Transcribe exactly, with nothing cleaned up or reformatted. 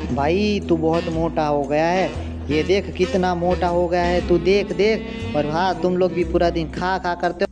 भाई तू बहुत मोटा हो गया है। ये देख कितना मोटा हो गया है, तू देख देख। और हाँ, तुम लोग भी पूरा दिन खा खा करते हो।